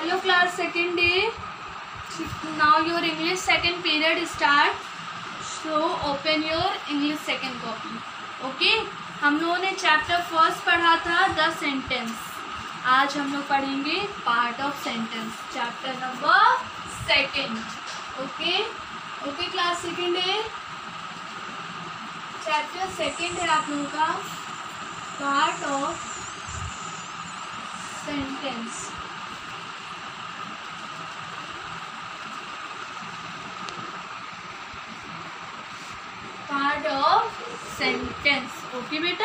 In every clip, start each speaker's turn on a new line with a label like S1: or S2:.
S1: Hello class, second day. Now your English second period start. So open your English second copy. Okay. हम लोगों ने chapter first पढ़ा था the sentence. आज हम लोग पढ़ेंगे part of sentence, chapter number second. Okay okay class, second है, चैप्टर सेकेंड है आप लोगों का, part of sentence. Part of sentence. Okay बेटा,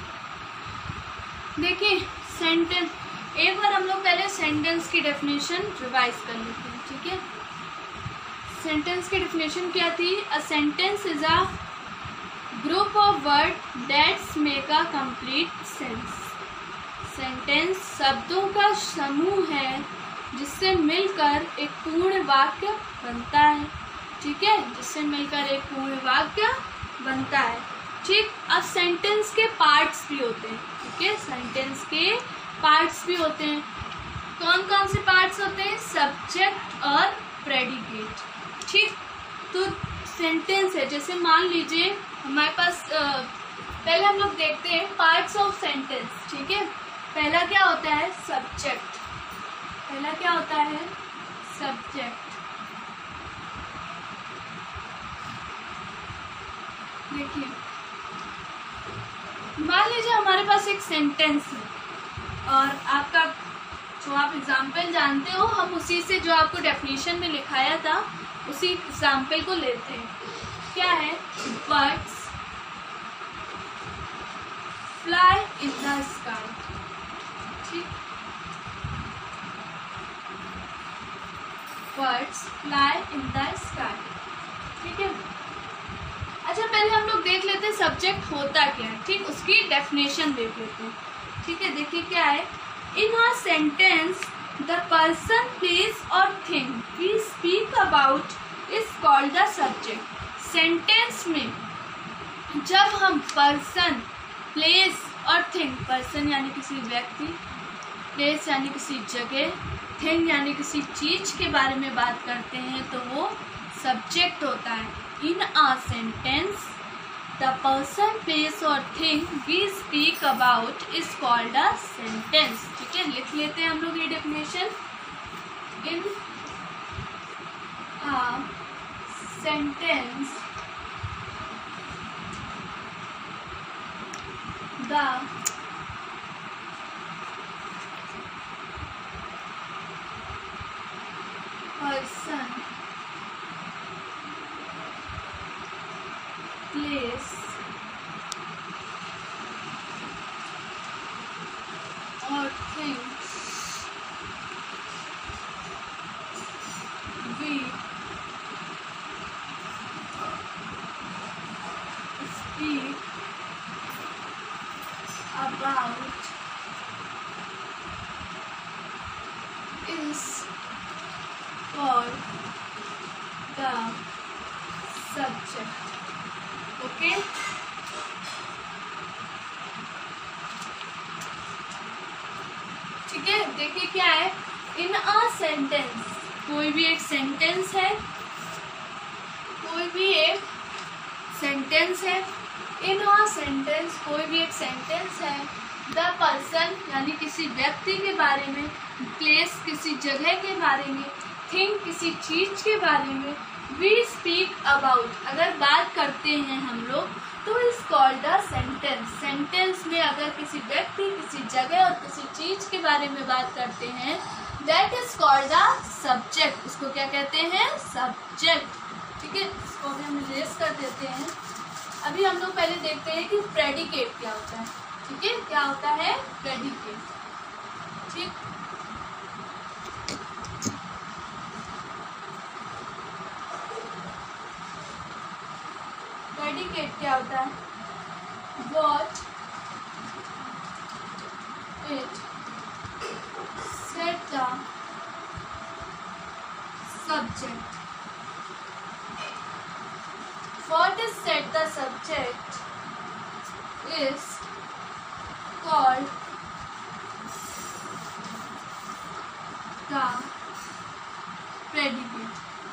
S1: देखिए सेंटेंस, एक बार हम लोग पहले सेंटेंस की डेफिनेशन रिवाइज कर लेते हैं. ठीक है, सेंटेंस की डेफिनेशन क्या थी? A sentence is a group of word that's make a complete sense. Sentence शब्दों का समूह है जिससे मिलकर एक पूर्ण वाक्य बनता है. ठीक है, जिससे मिलकर एक पूर्ण वाक्य बनता है. ठीक, अब सेंटेंस के पार्ट्स भी होते हैं. ठीक है, सेंटेंस के पार्ट्स भी होते हैं. कौन कौन से पार्ट्स होते हैं? सब्जेक्ट और प्रेडिकेट. ठीक, तो सेंटेंस है, जैसे मान लीजिए हमारे पास पहले हम लोग देखते हैं पार्ट्स ऑफ सेंटेंस. ठीक है, पहला क्या होता है? सब्जेक्ट. पहला क्या होता है? सब्जेक्ट. देखिए, मान लीजिए हमारे पास एक सेंटेंस है और आपका जो आप एग्जाम्पल जानते हो, हम उसी से जो आपको डेफिनेशन में लिखाया था उसी एग्जाम्पल को लेते हैं. क्या है? Birds fly in the sky. ठीक, birds fly in the sky. ठीक है, अच्छा पहले हम लोग देख लेते हैं सब्जेक्ट होता क्या है. ठीक, उसकी डेफिनेशन देख लेते हैं. ठीक है, देखिए क्या है. In a sentence the person, place और thing we speak about is called the subject. Sentence में जब हम पर्सन, प्लेस और थिंग, पर्सन यानी किसी व्यक्ति, प्लेस यानी किसी जगह, थिंग यानी किसी चीज के बारे में बात करते हैं तो वो सब्जेक्ट होता है. In a sentence, the person, place or thing we speak about is called a sentence. ठीक है, लिख लेते हैं हम लोग ये definition. In a sentence, the person, place or things we speak about is called the subject. ओके, ठीक है. देखिए क्या है. इन अ सेंटेंस, कोई भी एक सेंटेंस है, कोई भी एक सेंटेंस है. इन अ सेंटेंस, कोई भी एक सेंटेंस है. द पर्सन यानी किसी व्यक्ति के बारे में, प्लेस किसी जगह के बारे में, थिंग किसी चीज के बारे में, वी स्पीक अबाउट अगर बात करते हैं हम लोग तो is called the sentence. Sentence में अगर किसी व्यक्ति, किसी जगह और किसी चीज के बारे में बात करते हैं that is called the subject. उसको क्या कहते हैं? सब्जेक्ट. ठीक है, इसको भी हम रेस कर देते हैं. अभी हम लोग पहले देखते हैं कि प्रेडिकेट क्या होता है. ठीक है, क्या होता है प्रेडिकेट. ठीक, प्रेडिकेट क्या होता है? What it set the subject. What is set the subject is called the predicate.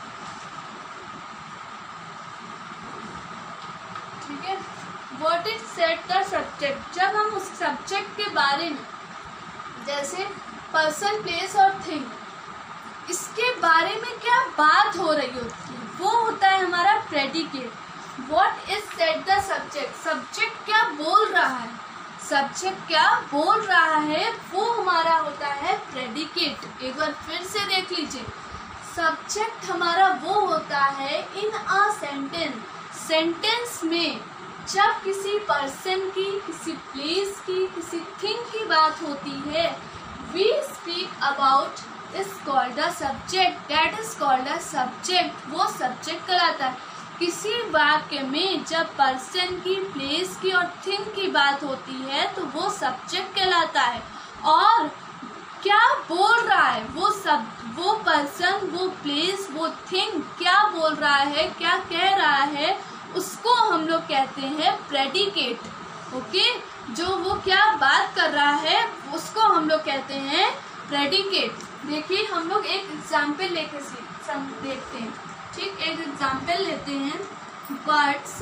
S1: ठीक है, what is said the subject, जब हम उस सब्जेक्ट के बारे में, जैसे पर्सन, प्लेस और थिंग, इसके बारे में क्या बात हो रही होती है, वो होता है हमारा predicate. What is said the subject, subject क्या बोल रहा है, सब्जेक्ट क्या बोल रहा है, वो हमारा होता है प्रेडिकेट। एक बार फिर से देख लीजिए, सब्जेक्ट हमारा वो होता है इन अ सेंटेंस, सेंटेंस में जब किसी पर्सन की, किसी प्लेस की, किसी थिंग की बात होती है, we speak about is called the subject, that is called the subject, वो सब्जेक्ट कहलाता है। किसी वाक्य में जब पर्सन की, प्लेस की और थिंग की बात होती है तो वो सब्जेक्ट कहलाता है। और क्या बोल रहा है वो पर्सन, वो प्लेस, वो थिंग क्या बोल रहा है, क्या कह रहा है, उसको हम लोग कहते हैं प्रेडिकेट। ओके, जो वो क्या बात कर रहा है उसको हम लोग कहते हैं प्रेडिकेट। देखिए, हम लोग एक एग्जाम्पल लेके देखते हैं। ठीक, एक एग्जाम्पल लेते हैं, birds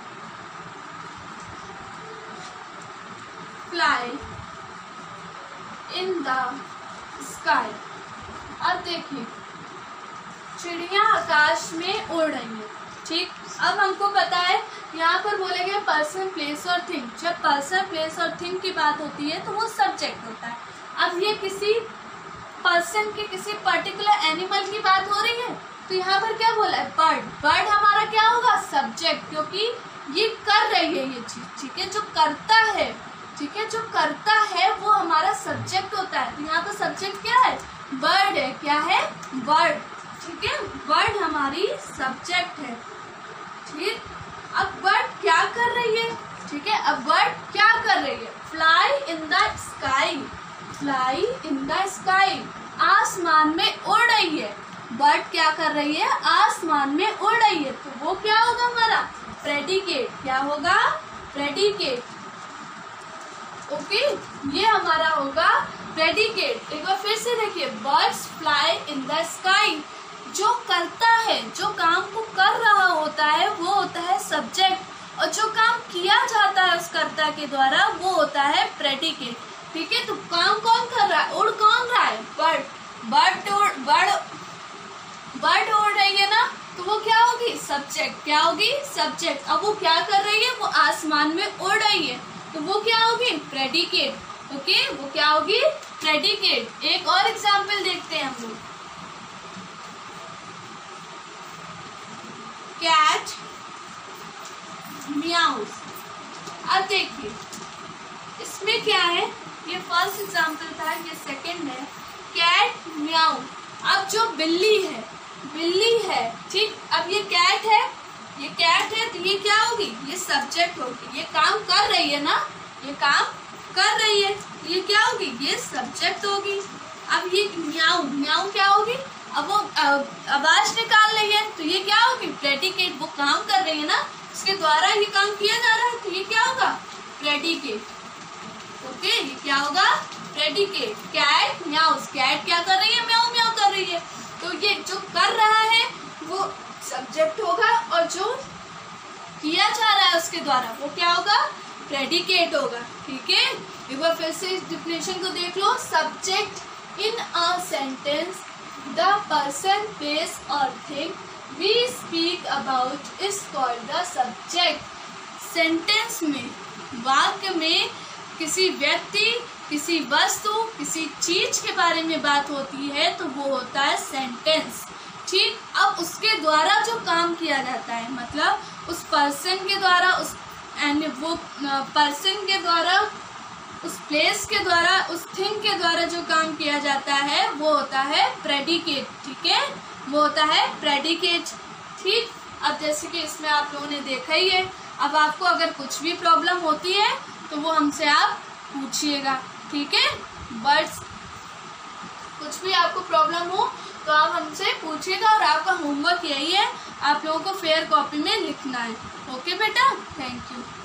S1: fly in the sky. अब देखिए, चिड़िया आकाश में उड़ रही है। ठीक, अब हमको पता है यहाँ पर बोले गए पर्सन, प्लेस और थिंग। जब पर्सन, प्लेस और थिंग की बात होती है तो वो सब्जेक्ट होता है। अब ये किसी पर्सन की, किसी पर्टिकुलर एनिमल की बात हो रही है तो यहाँ पर क्या बोला है, बर्ड। बर्ड हमारा क्या होगा, सब्जेक्ट, क्योंकि ये कर रही है ये चीज। ठीक है, जो करता है, ठीक है, जो करता है वो हमारा सब्जेक्ट होता है। तो यहाँ पर सब्जेक्ट क्या है, बर्ड है। क्या है, बर्ड। ठीक है, बर्ड हमारी सब्जेक्ट है। ठीक, अब बर्ड क्या कर रही है, ठीक है, अब बर्ड क्या कर रही है, fly in the sky, fly in the sky, आसमान में उड़ रही है। बर्ड क्या कर रही है, आसमान में उड़ रही है, तो वो क्या होगा हमारा प्रेडिकेट। क्या होगा, प्रेडिकेट। ओके, ये हमारा होगा प्रेडिकेट। एक बार फिर से देखिए, birds fly in the sky, जो करता है, जो काम को कर रहा होता है वो होता है सब्जेक्ट, और जो काम किया जाता है उस कर्ता के द्वारा वो होता है प्रेडिकेट। ठीक है, तो काम कौन कर रहा है, उड़ कौन रहा है, बर्ड। बर्ड उड़ रही है ना, तो वो क्या होगी, सब्जेक्ट। क्या होगी, सब्जेक्ट। अब वो क्या कर रही है, वो आसमान में उड़ रही है, तो वो क्या होगी, प्रेडिकेट। ओके, वो क्या होगी, प्रेडिकेट। एक और एग्जाम्पल देखते हैं हम लोग, कैट म्याऊज। अब देखिए, इसमें क्या है, ये फर्स्ट एग्जाम्पल था, ये सेकंड है, कैट म्याऊ। अब जो बिल्ली है, बिल्ली है। ठीक, अब ये कैट है, ये कैट है, तो ये क्या होगी, ये सब्जेक्ट होगी। ये काम कर रही है ना, ये काम कर रही है, ये क्या होगी, ये सब्जेक्ट होगी। अब ये म्याऊ, म्याऊ क्या होगी, अब वो आवाज निकाल रही है, तो ये क्या होगी, प्रेडिकेट। वो काम कर रही है ना, उसके द्वारा ये काम किया जा रहा है, तो ये क्या होगा, प्रेडिकेट। ओके, ये क्या होगा, प्रेडिकेट। कैट म्याऊज, कैट क्या कर रही है, म्याऊ म्याऊ कर रही है, तो ये जो कर रहा है वो सब्जेक्ट होगा, और जो किया जा रहा है उसके द्वारा वो क्या होगा, प्रेडिकेट होगा। ठीक है, एक बार फिर से इस डिफिनेशन को देख लो, subject in a sentence, the person, place और thing we speak about is called the subject. Sentence में, वाक्य में किसी व्यक्ति, किसी वस्तु, किसी चीज के बारे में बात होती है तो वो होता है सेंटेंस। ठीक, अब उसके द्वारा जो काम किया जाता है, मतलब उस पर्सन के द्वारा, उस वो पर्सन के द्वारा, उस प्लेस के द्वारा, उस थिंग के द्वारा जो काम किया जाता है वो होता है प्रेडिकेट। ठीक है, वो होता है प्रेडिकेट। ठीक, अब जैसे कि इसमें आप लोगों ने देखा ही है, अब आपको अगर कुछ भी प्रॉब्लम होती है तो वो हमसे आप पूछिएगा। ठीक है, बर्ड्स, कुछ भी आपको प्रॉब्लम हो तो आप हमसे पूछिएगा, और आपका होमवर्क यही है, आप लोगों को फेयर कॉपी में लिखना है। ओके बेटा, थैंक यू।